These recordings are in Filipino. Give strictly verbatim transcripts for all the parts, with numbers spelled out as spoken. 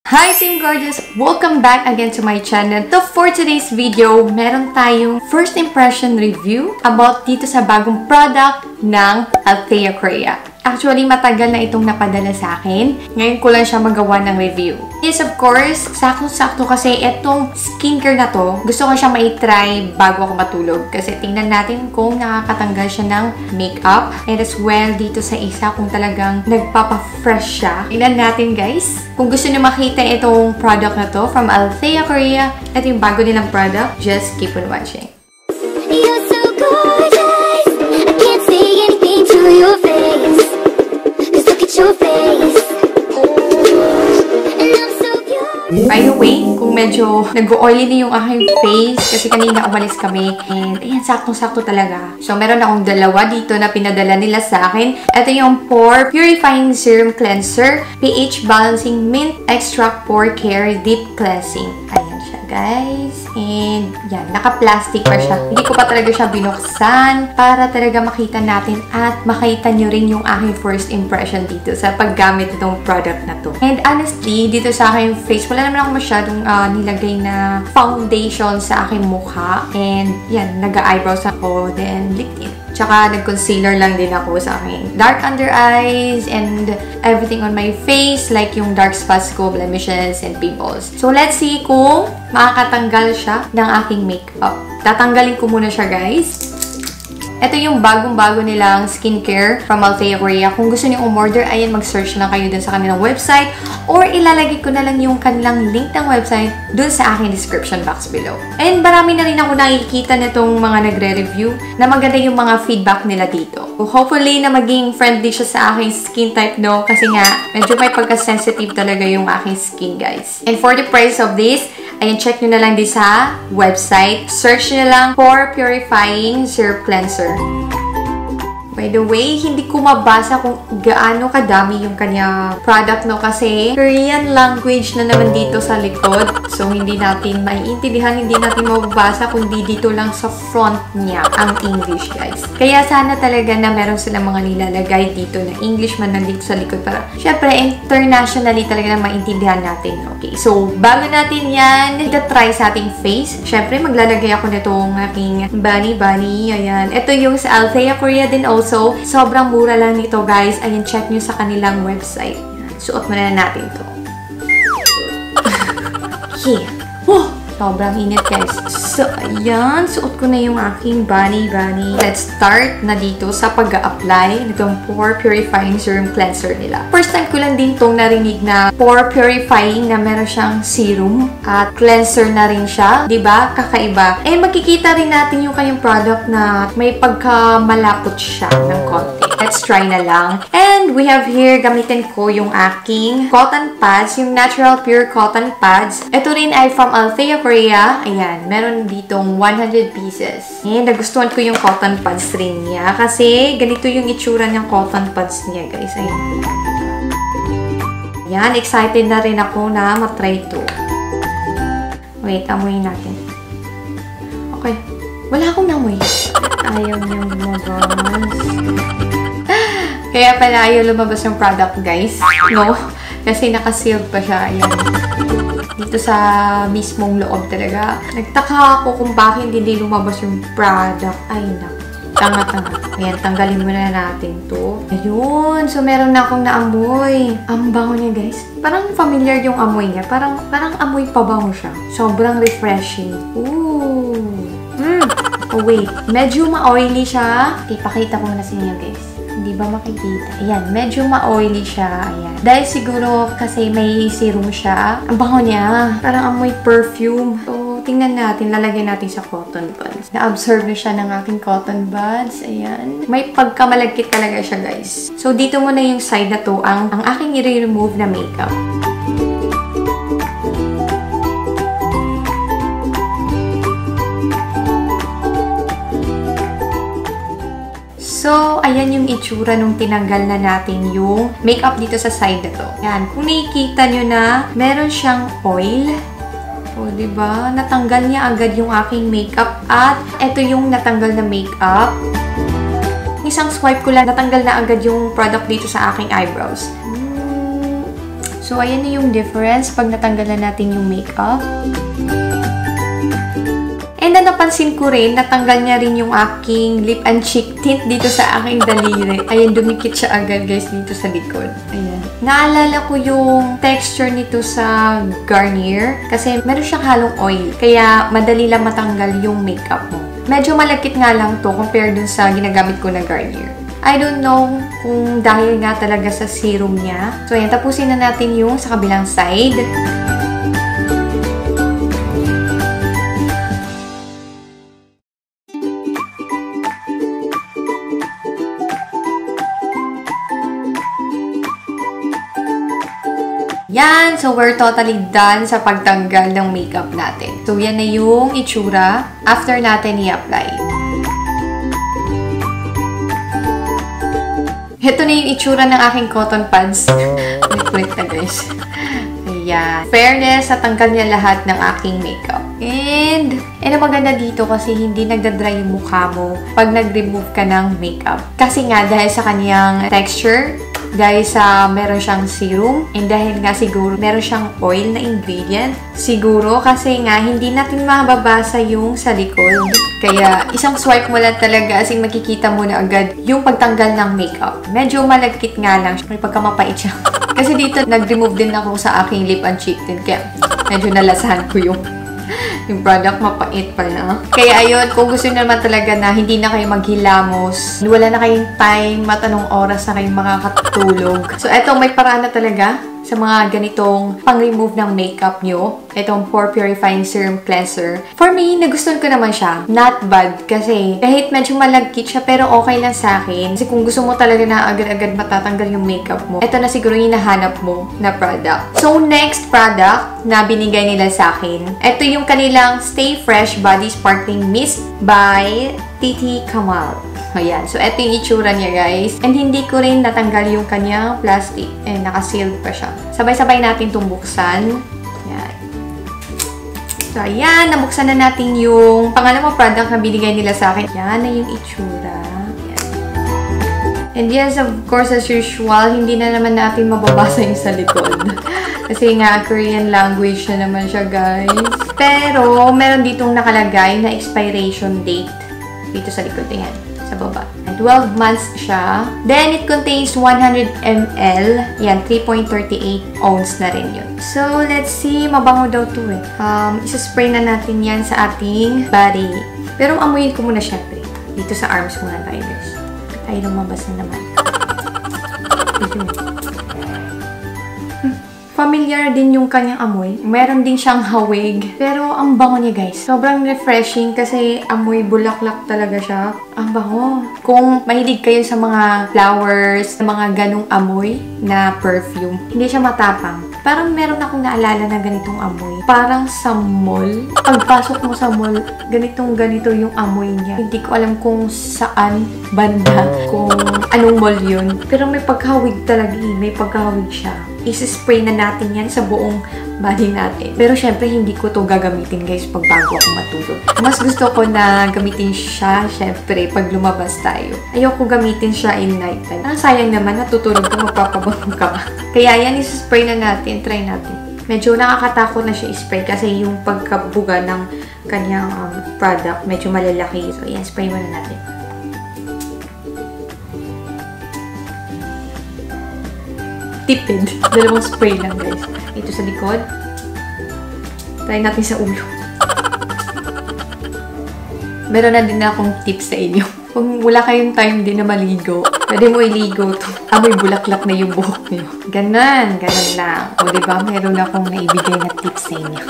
Hi Team Gorgeous! Welcome back again to my channel. So for today's video, meron tayong first impression review about dito sa bagong product ng Althea Korea. Actually, matagal na itong napadala sa akin. Ngayon ko lang siya magawa ng review. Yes, of course, sakto-sakto kasi itong skincare na to, gusto ko siya mai-try bago ako matulog. Kasi tingnan natin kung nakakatanggal siya ng makeup. And as well, dito sa isa, kung talagang nagpapa-fresh siya. Tingnan natin guys. Kung gusto niyo makita itong product na to from Althea Korea, ito yung bago nilang product. Just keep on watching. You're so gorgeous, I can't say anything to your face. Just look at your face. And I'm so curious. By the way, kung medyo nag-oily na yung aking face kasi kanina umalis kami and ayan, saktong-sakto talaga. So, meron akong dalawa dito na pinadala nila sa akin. Ito yung Pore Purifying Serum Cleanser, pH Balancing Mint Extract Pore Care Deep Cleansing. Ayan siya, guys. And yan, naka-plastic pa siya. Hindi ko pa talaga siya binuksan para talaga makita natin at makita nyo rin yung aking first impression dito sa paggamit itong product na to. And honestly, dito sa aking face, wala naman ako masyadong uh, nilagay na foundation sa aking mukha. And yan, nag-eyebrows ako, then lip tint. Tsaka nag-concealer lang din ako sa aking dark under eyes and everything on my face, like yung dark spots ko, blemishes, and pimples. So, let's see kung makakatanggal siya ng aking makeup. Tatanggalin ko muna siya, guys. Ito yung bagong-bago nilang skincare from Althea Korea. Kung gusto niyo umorder, ayan, mag-search lang kayo dun sa kanilang website or ilalagay ko na lang yung kanilang link ng website dun sa aking description box below. And marami na rin ako nakikita nitong mga nagre-review na maganda yung mga feedback nila dito. So, hopefully na maging friendly siya sa aking skin type, no? Kasi nga, medyo may pagka-sensitive talaga yung aking skin, guys. And for the price of this, ayan, check nyo na lang din sa website. Search nyo na lang Pore Purifying Serum Cleanser. By the way, hindi ko mabasa kung gaano kadami yung kanya product, no? Kasi Korean language na naman dito sa likod. So, hindi natin maiintindihan, hindi natin mababasa kundi dito lang sa front niya ang English, guys. Kaya sana talaga na meron silang mga nilalagay dito na English man nandito sa likod para, syempre, internationally talaga na maintindihan natin. Okay, so, bago natin yan, ita-try sa ating face. Syempre, maglalagay ako nitong aking bunny bunny. Ayan. Ito yung sa Althea Korea din also. So, sobrang mura lang nito, guys. Ayan, check nyo sa kanilang website. Suot muna na natin to. Yeah. Oh, sobrang init, guys. So, ayan. Suot ko na yung aking bunny bunny. Let's start na dito sa pag-a-apply nitong Pore Purifying Serum Cleanser nila. First time ko lang din itong narinig na Pore Purifying na meron siyang serum at cleanser na rin siya. Diba? Kakaiba. Eh, makikita rin natin yung kanyang product na may pagka-malapot siya ng konti. Let's try na lang. And we have here, gamitin ko yung aking cotton pads, yung natural pure cotton pads. Ito rin ay from Althea Korea. Ayan, meron ditong one hundred pieces. And nagustuhan ko yung cotton pads rin niya kasi ganito yung itsura ng cotton pads niya, guys. Ayan. Ayan, excited na rin ako na matry ito. Wait, amuyin natin. Okay. Wala akong namoy. Ayaw niyang lumabas. Kaya pala ayaw lumabas yung product, guys. No? Kasi naka-sealed pa siya. Ayan. Dito sa mismong loob talaga. Nagtaka ako kung bakit hindi lumabas yung product. Ay, naku. Tanga-tanga. Ayan, tanggalin muna natin to. Ayun. So, meron na akong naamoy. Ang bango niya, guys. Parang familiar yung amoy niya. Parang, parang amoy pabango siya. Sobrang refreshing. Ooh. Mm. Oh, wait. Medyo ma-oily siya. Ipakita ko muna sa inyo, guys. Hindi ba makikita? Ayan, medyo ma-oily siya. Ayan. Dahil siguro kasi may serum siya. Ang bango niya. Parang amoy perfume. So, tingnan natin. Lalagyan natin sa cotton buds. Na-absorb na siya ng aking cotton buds. Ayan. May pagkamalagkit talaga siya, guys. So, dito muna yung side na to ang, ang aking i-remove na makeup. So, ayan yung itsura nung tinanggal na natin yung makeup dito sa side na to. Ayan, kung nakikita nyo na, meron siyang oil. O, diba? Natanggal niya agad yung aking makeup at ito yung natanggal na makeup. Isang swipe ko lang, natanggal na agad yung product dito sa aking eyebrows. So, ayan na yung difference pag natanggalan natin yung makeup. And then, napansin ko rin, natanggal niya rin yung aking lip and cheek tint dito sa aking daliri. Ayan, dumikit siya agad, guys, dito sa likod. Ayan. Naalala ko yung texture nito sa Garnier kasi meron siyang halong oil. Kaya, madali lang matanggal yung makeup mo. Medyo malagkit nga lang to compared dun sa ginagamit ko na Garnier. I don't know kung dahil nga talaga sa serum niya. So, ayan, tapusin na natin yung sa kabilang side. Yan! So, we're totally done sa pagtanggal ng makeup natin. So, yan na yung itsura after natin i-apply. Ito na yung itsura ng aking cotton pads. Wait na, guys. Ayan. Fairness, natanggal niya lahat ng aking makeup. And, and ang maganda dito kasi hindi nagdadry yung mukha mo pag nag-remove ka ng makeup. Kasi nga, dahil sa kanyang texture, dahil sa meron siyang serum, and dahil nga siguro meron siyang oil na ingredient, siguro kasi nga hindi natin mababasa yung sa likod. Kaya isang swipe mo lang talaga as in makikita mo na agad yung pagtanggal ng makeup. Medyo malagkit nga lang, may pagkamapait siya. Kasi dito nag-remove din ako sa aking lip and cheek tint, kaya medyo nalasahan ko yung yung product, mapait pala. Kaya ayun, kung gusto nyo naman talaga na hindi na kayo maghilamos, wala na kayong time, matanong oras na kayong makakatulog. So, eto, may paraan na talaga sa mga ganitong pang-remove ng makeup nyo. Itong Pore Purifying Serum Cleanser. For me, nagustuhan ko naman siya. Not bad. Kasi kahit medyo malagkit siya, pero okay lang sa akin. Kasi kung gusto mo talaga na agad-agad matatanggal yung makeup mo, ito na siguro yung hinahanap mo na product. So, next product na binigay nila sa akin, ito yung kanilang Stay Fresh Body Sparkling Mist by Titi Kamal. Ayan. So, ito yung itsura niya, guys. And hindi ko rin natanggal yung kanyang plastic. And naka-sealed pa siya. Sabay-sabay natin itong buksan. Ayan. So, ayan. Nabuksan na natin yung pangalawang product na binigay nila sa akin. Ayan na yung itsura. Ayan. And yes, of course, as usual, hindi na naman natin mababasa yung sa likod. Kasi nga, Korean language na naman siya, guys. Pero, meron ditong nakalagay na expiration date dito sa likod. Ayan. Sa baba. twelve months siya. Then, it contains one hundred milliliters. Yan, three point three eight ounce na rin yun. So, let's see. Mabango daw to eh. Um, isa-spray na natin yan sa ating body. Pero amuyin ko muna syempre. Dito sa arms muna tayo, guys. Tayo lumabas na naman. Familiar din yung kanyang amoy. Meron din siyang hawig. Pero ang bango niya, guys. Sobrang refreshing kasi amoy bulaklak talaga siya. Ang bango. Kung mahilig kayo sa mga flowers, mga ganong amoy na perfume, hindi siya matapang. Parang meron akong naalala na ganitong amoy. Parang sa mall. Pagpasok mo sa mall, ganitong ganito yung amoy niya. Hindi ko alam kung saan banda, kung anong mall yun. Pero may pagkahawig talaga eh. May pagkahawig siya. Isi-spray na natin yan sa buong body natin. Pero syempre, hindi ko to gagamitin, guys, pag bago ako matulog. Mas gusto ko na gamitin siya, syempre, pag lumabas tayo. Ayoko gamitin siya in nighttime. Ang sayang naman, natutulog ka, magpapabango ka ba? Kaya yan, isi-spray na natin. Try natin. Medyo nakakatakot na siya i-spray kasi yung pagkabuga ng kanyang um, product, medyo malalaki. So, yan, spray muna natin. Tipid. Dalawang spray lang, guys. Ito sa likod. Try natin sa ulo. Meron na din akong tips sa inyo. Kung wala kayong time din na maligo, pwede mo iligo to. Amoy bulaklak na yung buhok niyo. Ganon. Ganon lang. O, diba? Meron akong naibigay na tips sa inyo.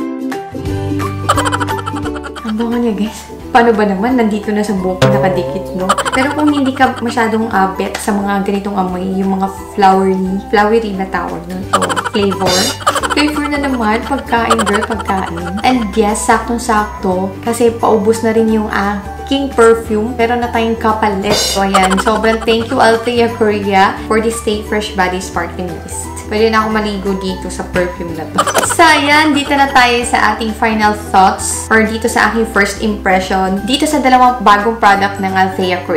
Ang bango niya, guys. Paano ba naman? Nandito na sa buhok ko, nakadikit, no? Pero kung hindi ka masyadong uh, bet sa mga ganitong amoy, yung mga flowery, flowery na tawag, no? So, flavor. Flavor na naman, pagkain, girl, pagkain. And yes, saktong-sakto, kasi paubos na rin yung aking perfume. Pero na tayong kapalit. So, ayan. Sobrang thank you, Althea Korea, for this Stay Fresh Body Sparkling Mist. Pwede na ako maligo dito sa perfume na to. So, ayan, dito na tayo sa ating final thoughts or dito sa aking first impression dito sa dalawang bagong product ng Althea Korea.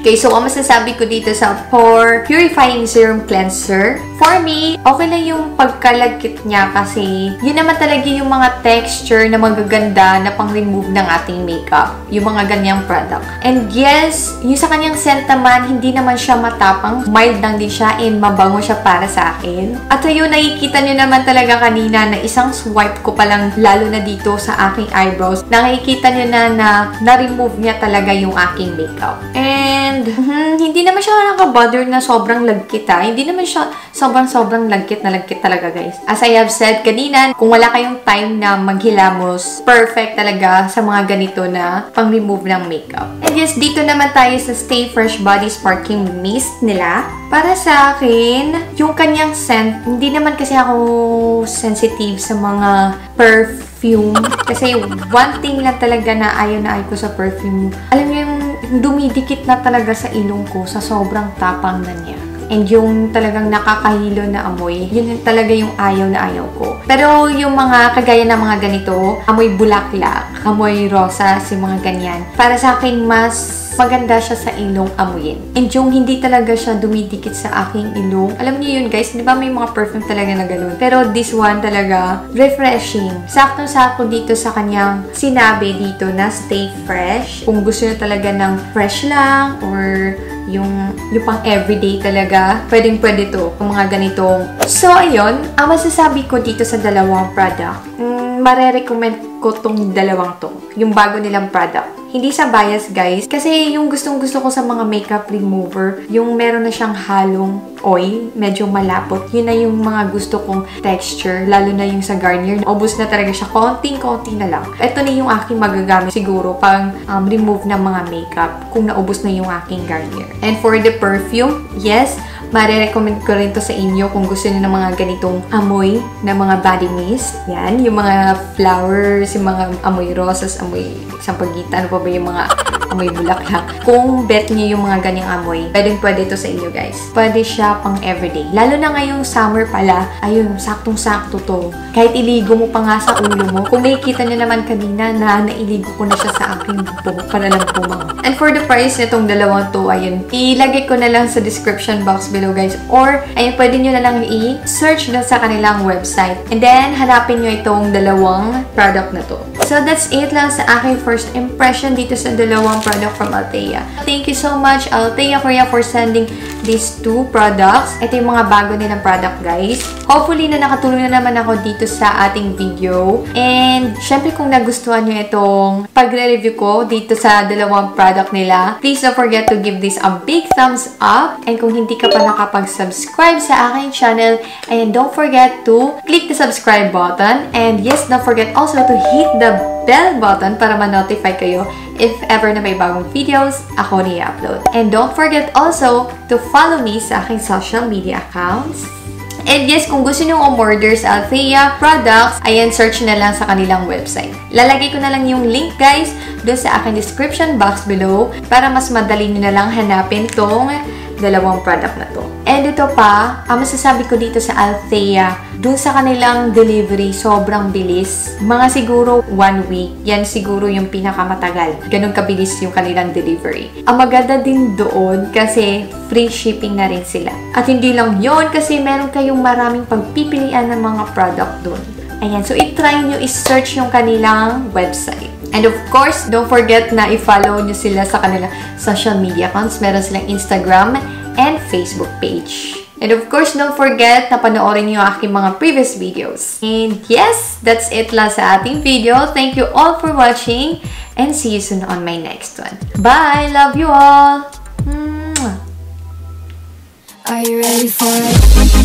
Okay, so ang masasabi ko dito sa Pore Purifying Serum Cleanser, for me, okay lang yung pagkalagkit niya kasi yun naman talaga yung mga texture na magaganda na pang-remove ng ating makeup. Yung mga ganyang product. And yes, yung sa kanyang scent naman, hindi naman siya matapang. Mild lang din siya and mabango siya para sa akin. At ayun, nakikita nyo naman talaga kanina na isang swipe ko palang lalo na dito sa aking eyebrows. Nakikita nyo na na na-remove niya talaga yung aking makeup. And And, hmm, hindi naman siya nakabother na sobrang lagkit ha. Hindi naman siya sobrang-sobrang lagkit na lagkit talaga, guys. As I have said kanina, kung wala kayong time na maghilamos, perfect talaga sa mga ganito na pang-remove ng makeup. And yes, dito naman tayo sa Stay Fresh Body Sparkling Mist nila. Para sa akin, yung kanyang scent, hindi naman kasi ako sensitive sa mga perfume. Kasi one thing lang talaga na ayaw na ayaw ko sa perfume. Alam niyo yung dumidikit na talaga sa ilong ko sa sobrang tapang na niya. And yung talagang nakakahilo na amoy, yun talaga yung ayaw na ayaw ko. Pero yung mga kagaya ng mga ganito, amoy bulaklak, amoy rosas, yung mga ganyan. Para sa akin, mas maganda siya sa ilong amuyin. And yung hindi talaga siya dumidikit sa aking ilong. Alam niyo yun, guys, di ba may mga perfume talaga na ganun? Pero this one talaga, refreshing. Saktong-sakto dito sa kanyang sinabi dito na stay fresh. Kung gusto niyo talaga ng fresh lang or yung, yung pang everyday talaga, pwedeng pwede to kung mga ganitong. So, ayun, ang masasabi ko dito sa dalawang product, mm, mare-recommend ko tong dalawang to. Yung bago nilang product. Hindi sa bias, guys. Kasi yung gustong-gusto ko sa mga makeup remover, yung meron na siyang halong oil, medyo malapot. Yun na yung mga gusto kong texture, lalo na yung sa Garnier. Ubus na talaga siya. Konting-konti na lang. Ito na yung aking magagamit siguro pang um, remove ng mga makeup kung naubos na yung aking Garnier. And for the perfume, yes, mare-recommend ko rin to sa inyo kung gusto niyo ng mga ganitong amoy na mga body mist. Yan, yung mga flowers, yung mga amoy rosas, amoy sampagitan, ano pa ba yung mga amoy bulaklak. Kung bet niyo yung mga ganyang amoy, pwedeng pwede to sa inyo, guys. Pwede siya pang everyday. Lalo na ngayong summer pala, ayun, saktong-sakto to. Kahit iligo mo pa nga sa ulo mo. Kung nakikita niyo naman kanina na nailigo ko na siya sa aking buhok para lang pumango. And for the price nitong dalawang to, ayun, ilagay ko na lang sa description box below, guys. Or, ayun, pwede nyo na lang i-search na sa kanilang website. And then, hanapin nyo itong dalawang product na to. So, that's it lang sa aking first impression dito sa dalawang product from Althea. Thank you so much, Althea Korea, for sending these two products. Ito yung mga bago nilang product, guys. Hopefully, na nakatulong na naman ako dito sa ating video. And, syempre, kung nagustuhan nyo itong pagre-review ko dito sa dalawang product nila, please don't forget to give this a big thumbs up. And kung hindi ka pa nakapag-subscribe sa aking channel, and don't forget to click the subscribe button. And yes, don't forget also to hit the bell button para ma-notify kayo if ever na may bagong videos ako ni-upload. And don't forget also to follow me sa aking social media accounts. And yes, kung gusto nyo umorder sa Althea products, ayan, search na lang sa kanilang website. Lalagay ko na lang yung link, guys, doon sa aking description box below para mas madali nyo na lang hanapin tong dalawang product na to. And ito pa, ang masasabi ko dito sa Althea, dun sa kanilang delivery, sobrang bilis. Mga siguro one week, yan siguro yung pinakamatagal. Ganun kabilis yung kanilang delivery. Ang maganda din doon kasi free shipping na rin sila. At hindi lang yon kasi meron kayong maraming pagpipilian ng mga product doon. Ayan, so i-try nyo i-search yung kanilang website. And of course, don't forget na i-follow nyo sila sa kanilang social media accounts. Meron silang Instagram and Facebook page. And of course, don't forget na panoorin nyo aking mga previous videos. And yes, that's it lang sa ating video. Thank you all for watching and see you soon on my next one. Bye! Love you all! Mwah! Are you ready for it?